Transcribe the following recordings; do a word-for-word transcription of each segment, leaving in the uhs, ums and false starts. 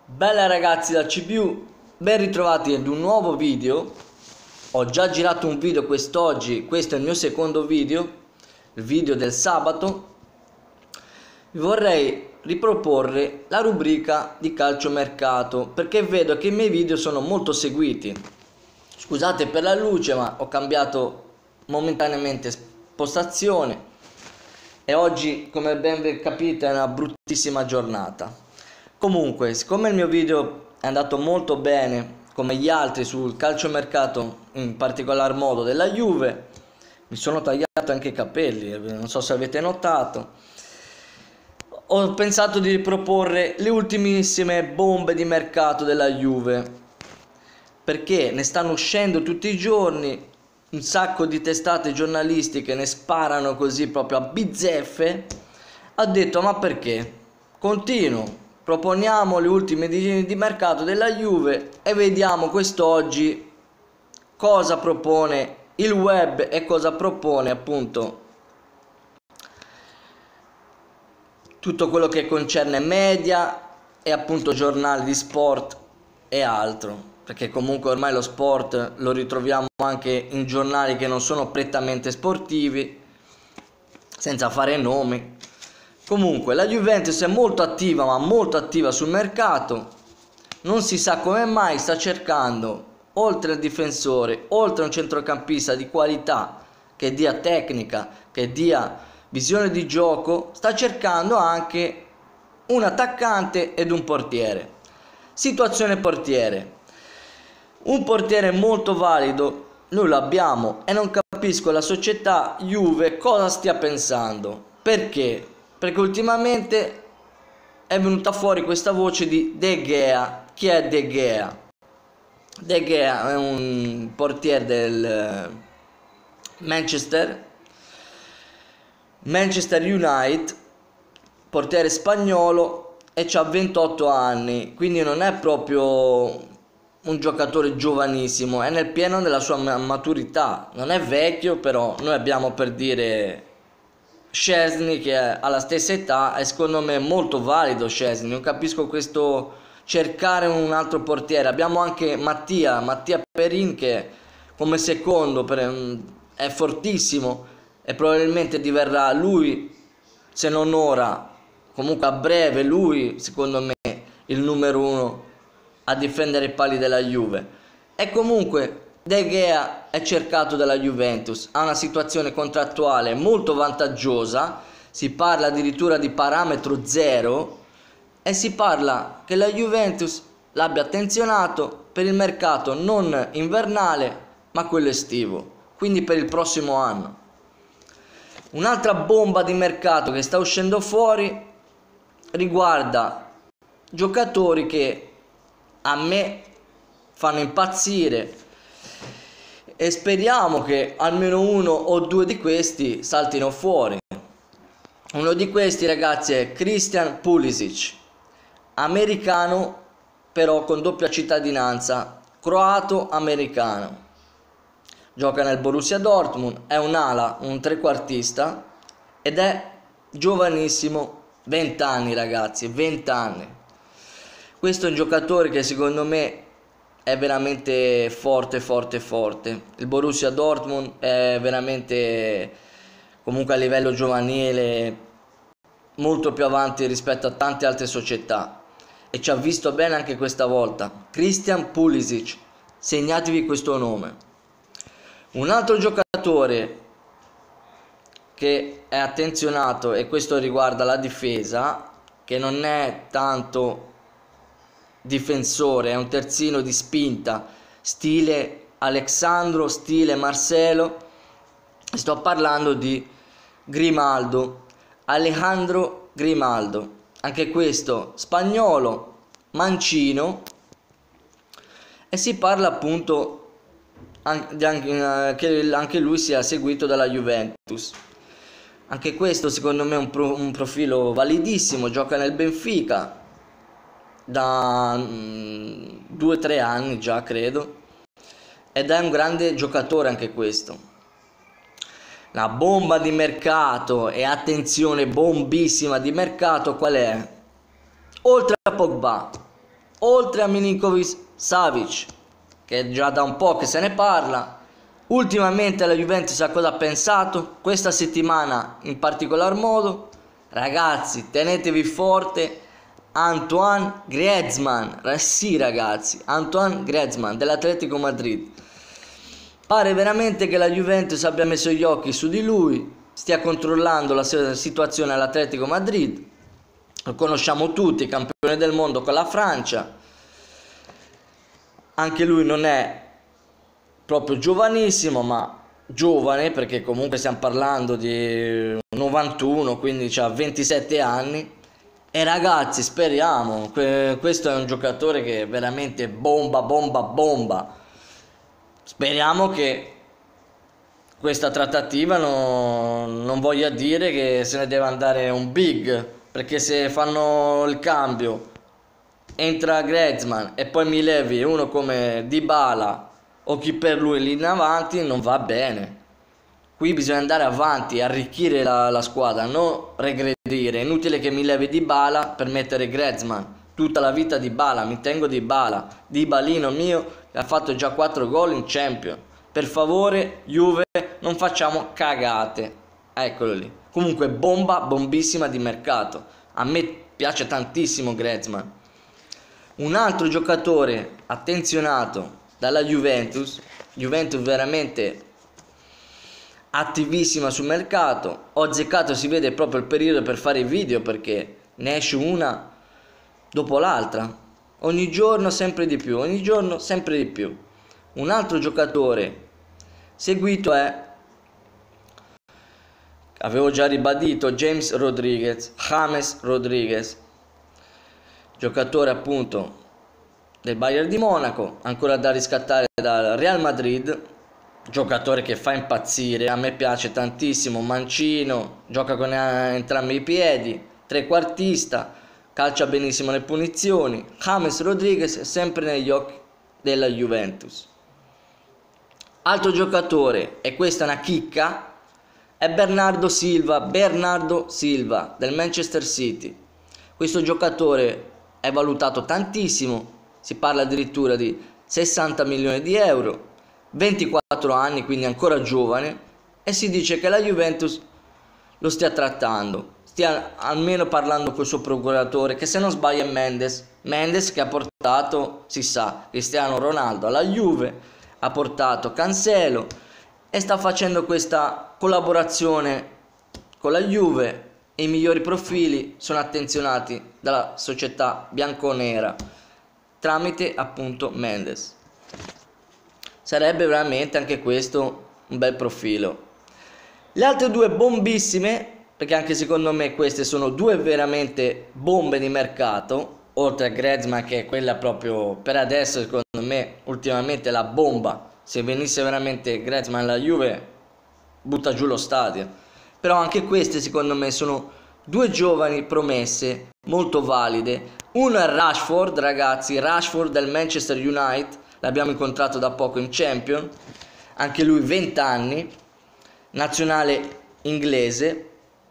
Bella ragazzi da C P U, ben ritrovati ad un nuovo video. Ho già girato un video quest'oggi, questo è il mio secondo video, il video del sabato. Vi vorrei riproporre la rubrica di calciomercato perché vedo che i miei video sono molto seguiti. Scusate per la luce, ma ho cambiato momentaneamente postazione e oggi, come ben capite, è una bruttissima giornata. Comunque, siccome il mio video è andato molto bene, come gli altri sul calciomercato, in particolar modo della Juve, mi sono tagliato anche i capelli, non so se avete notato. Ho pensato di riproporre le ultimissime bombe di mercato della Juve, perché ne stanno uscendo tutti i giorni, un sacco di testate giornalistiche ne sparano così proprio a bizzeffe. Ho detto, ma perché? Continuo. Proponiamo le ultime di, di mercato della Juve e vediamo quest'oggi cosa propone il web e cosa propone appunto tutto quello che concerne media e appunto giornali di sport e altro, perché comunque ormai lo sport lo ritroviamo anche in giornali che non sono prettamente sportivi, senza fare nomi. Comunque la Juventus è molto attiva, ma molto attiva sul mercato. Non si sa come mai sta cercando, oltre al difensore, oltre a un centrocampista di qualità che dia tecnica, che dia visione di gioco, sta cercando anche un attaccante ed un portiere. Situazione portiere. Un portiere molto valido, noi lo abbiamo e non capisco la società Juve cosa stia pensando. Perché? Perché ultimamente è venuta fuori questa voce di De Gea. Chi è De Gea? De Gea è un portiere del Manchester Manchester United, portiere spagnolo, e ha ventotto anni, quindi non è proprio un giocatore giovanissimo, è nel pieno della sua maturità, non è vecchio, però noi abbiamo, per dire, Szczesny che ha la stessa età e secondo me è molto valido Szczesny. Non capisco questo cercare un altro portiere. Abbiamo anche Mattia Mattia Perin che come secondo per, è fortissimo e probabilmente diverrà lui, se non ora, comunque a breve, lui secondo me il numero uno a difendere i pali della Juve. E comunque De Gea è cercato dalla Juventus, ha una situazione contrattuale molto vantaggiosa, si parla addirittura di parametro zero e si parla che la Juventus l'abbia attenzionato per il mercato non invernale ma quello estivo, quindi per il prossimo anno. Un'altra bomba di mercato che sta uscendo fuori riguarda giocatori che a me fanno impazzire e speriamo che almeno uno o due di questi saltino fuori. Uno di questi, ragazzi, è Christian Pulisic, americano però con doppia cittadinanza, croato-americano. Gioca nel Borussia Dortmund, è un ala, un trequartista ed è giovanissimo, venti anni ragazzi, venti anni. Questo è un giocatore che secondo me è veramente forte, forte, forte. Il Borussia Dortmund è veramente, comunque a livello giovanile, molto più avanti rispetto a tante altre società e ci ha visto bene anche questa volta. Christian Pulisic, segnatevi questo nome. Un altro giocatore che è attenzionato, e questo riguarda la difesa, che non è tanto difensore, è un terzino di spinta, stile Alexandro, stile Marcelo. Sto parlando di Grimaldo, Alejandro Grimaldo, anche questo spagnolo, mancino, e si parla appunto che anche lui sia seguito dalla Juventus. Anche questo secondo me è un, pro, un profilo validissimo, gioca nel Benfica da due o tre anni già credo ed è un grande giocatore anche questo. La bomba di mercato, e attenzione, bombissima di mercato, qual è? Oltre a Pogba, oltre a Milinkovic Savic, che già da un po' che se ne parla. Ultimamente la Juventus a cosa ha pensato? Questa settimana in particolar modo, ragazzi, tenetevi forte, Antoine Griezmann, sì ragazzi, Antoine Griezmann dell'Atletico Madrid. Pare veramente che la Juventus abbia messo gli occhi su di lui, stia controllando la situazione all'Atletico Madrid. Lo conosciamo tutti, campione del mondo con la Francia. Anche lui non è proprio giovanissimo, ma giovane, perché comunque stiamo parlando di novantuno, quindi ha ventisette anni. E ragazzi, speriamo, questo è un giocatore che è veramente bomba, bomba, bomba. Speriamo che questa trattativa no, non voglia dire che se ne deve andare un big, perché se fanno il cambio, entra Griezmann e poi mi levi uno come Dybala o chi per lui lì in avanti, non va bene. Qui bisogna andare avanti, arricchire la, la squadra, non regredire. È inutile che mi levi Dybala per mettere Griezmann. Tutta la vita Dybala, mi tengo Dybala, Dybalino mio che ha fatto già quattro gol in Champions. Per favore, Juve, non facciamo cagate. Eccolo lì. Comunque bomba, bombissima di mercato. A me piace tantissimo Griezmann. Un altro giocatore attenzionato dalla Juventus, Juventus veramente attivissima sul mercato. Ho azzeccato, si vede proprio il periodo per fare i video, perché ne esce una dopo l'altra, ogni giorno sempre di più, ogni giorno sempre di più. Un altro giocatore seguito è, avevo già ribadito, James Rodriguez, James Rodriguez, giocatore appunto del Bayern di Monaco, ancora da riscattare dal Real Madrid. Giocatore che fa impazzire, a me piace tantissimo, mancino, gioca con entrambi i piedi, trequartista, calcia benissimo le punizioni. James Rodriguez è sempre negli occhi della Juventus. Altro giocatore, e questa è una chicca, è Bernardo Silva, Bernardo Silva del Manchester City. Questo giocatore è valutato tantissimo, si parla addirittura di sessanta milioni di euro. ventiquattro anni, quindi ancora giovane, e si dice che la Juventus lo stia trattando, stia almeno parlando col suo procuratore, che se non sbaglia è Mendes, Mendes che ha portato, si sa, Cristiano Ronaldo alla Juve, ha portato Cancelo e sta facendo questa collaborazione con la Juve e i migliori profili sono attenzionati dalla società bianconera tramite appunto Mendes. Sarebbe veramente anche questo un bel profilo. Le altre due bombissime, perché anche secondo me queste sono due veramente bombe di mercato, oltre a Griezmann che è quella proprio per adesso secondo me ultimamente la bomba. Se venisse veramente Griezmann alla Juve butta giù lo stadio. Però anche queste secondo me sono due giovani promesse molto valide. Uno è Rashford, ragazzi, Rashford del Manchester United. L'abbiamo incontrato da poco in Champions, anche lui venti anni, nazionale inglese,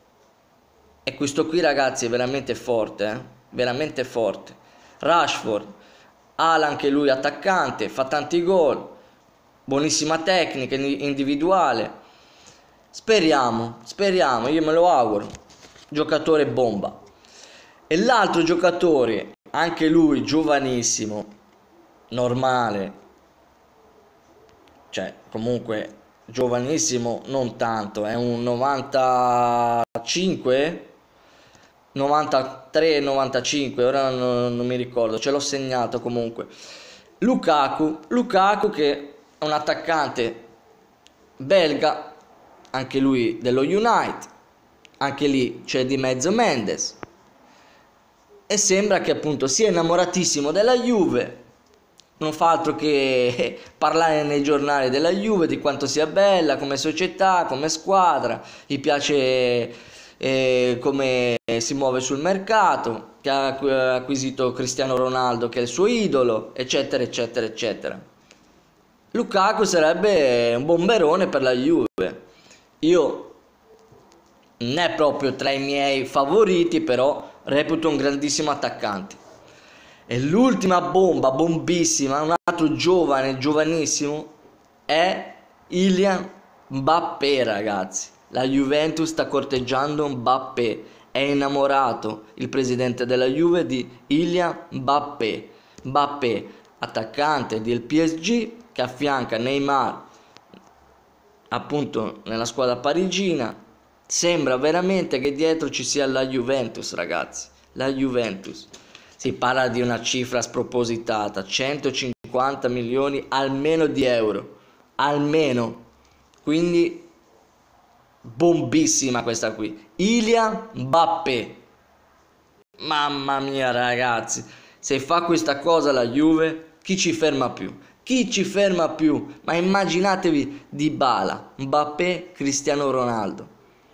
e questo qui ragazzi è veramente forte, eh? veramente forte. Rashford, Ala anche lui attaccante, fa tanti gol, buonissima tecnica individuale, speriamo, speriamo, io me lo auguro, giocatore bomba. E l'altro giocatore, anche lui giovanissimo, normale, cioè comunque giovanissimo, non tanto, è un novantacinque, novantatré, novantacinque, ora non, non mi ricordo, ce l'ho segnato comunque. Lukaku, Lukaku che è un attaccante belga, anche lui dello United, anche lì c'è di mezzo Mendes, e sembra che appunto sia innamoratissimo della Juve. Non fa altro che parlare nei giornali della Juve, di quanto sia bella come società, come squadra, gli piace eh, come si muove sul mercato, che ha acquisito Cristiano Ronaldo che è il suo idolo, eccetera eccetera eccetera. Lukaku sarebbe un bomberone per la Juve. Io non è proprio tra i miei favoriti, però reputo un grandissimo attaccante. E l'ultima bomba, bombissima, un altro giovane, giovanissimo, è Kylian Mbappé, ragazzi. La Juventus sta corteggiando Mbappé. È innamorato il presidente della Juve di Kylian Mbappé. Mbappé, attaccante del P S G, che affianca Neymar appunto nella squadra parigina. Sembra veramente che dietro ci sia la Juventus, ragazzi. La Juventus. Si parla di una cifra spropositata, centocinquanta milioni almeno di euro. Almeno. Quindi bombissima questa qui. Kylian Mbappé. Mamma mia, ragazzi. Se fa questa cosa la Juve, chi ci ferma più? Chi ci ferma più? Ma immaginatevi Dybala, Mbappé, Cristiano Ronaldo.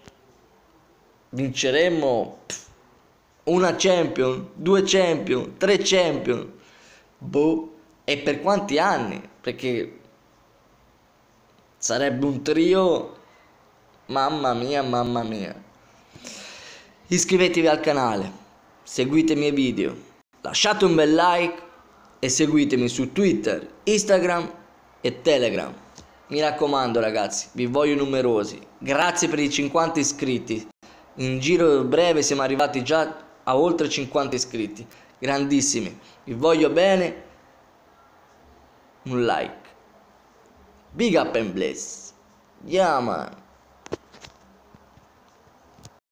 Vinceremmo una Champion, due Champion, tre Champion. Boh. E per quanti anni? Perché sarebbe un trio. Mamma mia, mamma mia. Iscrivetevi al canale, seguite i miei video, lasciate un bel like e seguitemi su Twitter, Instagram e Telegram. Mi raccomando, ragazzi, vi voglio numerosi. Grazie per i cinquanta iscritti. In giro breve siamo arrivati già a oltre cinquanta iscritti. Grandissimi. Vi voglio bene. Un like. Big up and bless. Yeah, man.